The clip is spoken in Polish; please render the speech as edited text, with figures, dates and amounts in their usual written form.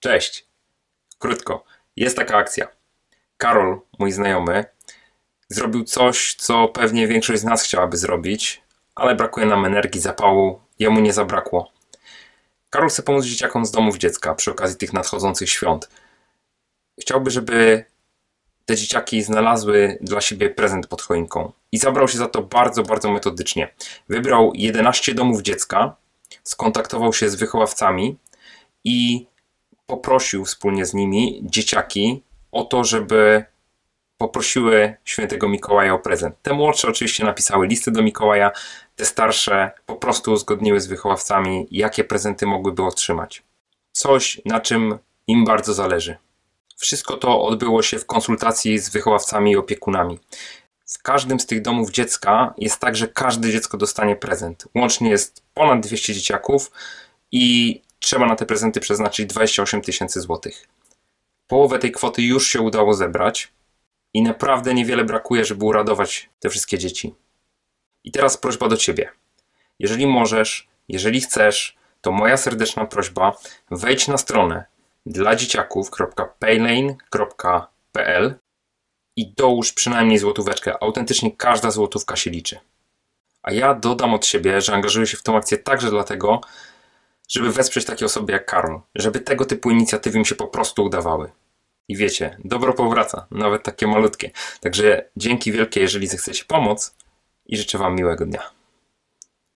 Cześć. Krótko. Jest taka akcja. Karol, mój znajomy, zrobił coś, co pewnie większość z nas chciałaby zrobić, ale brakuje nam energii, zapału. Jemu nie zabrakło. Karol chce pomóc dzieciakom z domów dziecka przy okazji tych nadchodzących świąt. Chciałby, żeby te dzieciaki znalazły dla siebie prezent pod choinką. I zabrał się za to bardzo, bardzo metodycznie. Wybrał 11 domów dziecka, skontaktował się z wychowawcami i poprosił wspólnie z nimi dzieciaki o to, żeby poprosiły świętego Mikołaja o prezent. Te młodsze oczywiście napisały listy do Mikołaja, te starsze po prostu uzgodniły z wychowawcami, jakie prezenty mogłyby otrzymać. Coś, na czym im bardzo zależy. Wszystko to odbyło się w konsultacji z wychowawcami i opiekunami. W każdym z tych domów dziecka jest tak, że każde dziecko dostanie prezent. Łącznie jest ponad 200 dzieciaków i trzeba na te prezenty przeznaczyć 28 tysięcy złotych. Połowę tej kwoty już się udało zebrać i naprawdę niewiele brakuje, żeby uradować te wszystkie dzieci. I teraz prośba do Ciebie. Jeżeli możesz, jeżeli chcesz, to moja serdeczna prośba, wejdź na stronę dladzieciaków.paylane.pl i dołóż przynajmniej złotóweczkę. Autentycznie każda złotówka się liczy. A ja dodam od siebie, że angażuję się w tę akcję także dlatego, żeby wesprzeć takie osoby jak Karol, żeby tego typu inicjatywy mi się po prostu udawały. I wiecie, dobro powraca, nawet takie malutkie. Także dzięki wielkie, jeżeli zechcecie pomóc i życzę Wam miłego dnia.